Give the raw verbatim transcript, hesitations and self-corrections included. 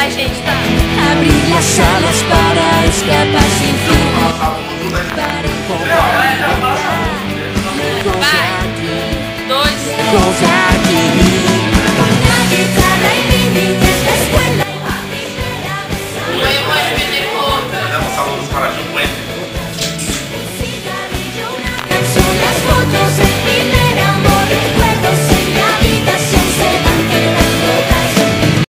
Ai, gente, tá. Abrir as alas para escapar sem fim. Vai. Dois. Coisa